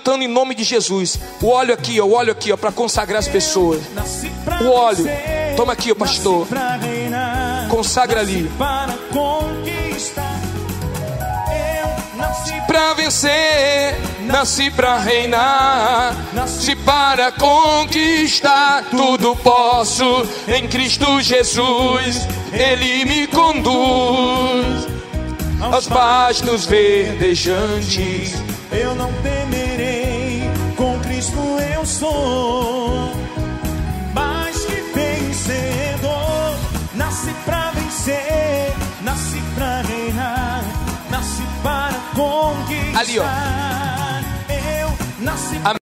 decantando em nome de Jesus. O óleo aqui, ó, o óleo aqui, ó, para consagrar as pessoas. O óleo, toma aqui, ó, pastor. Consagra ali. Para vencer, nasci para reinar, nasci para conquistar. Tudo posso em Cristo Jesus, Ele me conduz aos pastos verdejantes. Eu não temerei, com Cristo eu sou mais que vencedor. Nasci para vencer, nasci para reinar, nasci para conquistar. Ali, ó. Eu nasci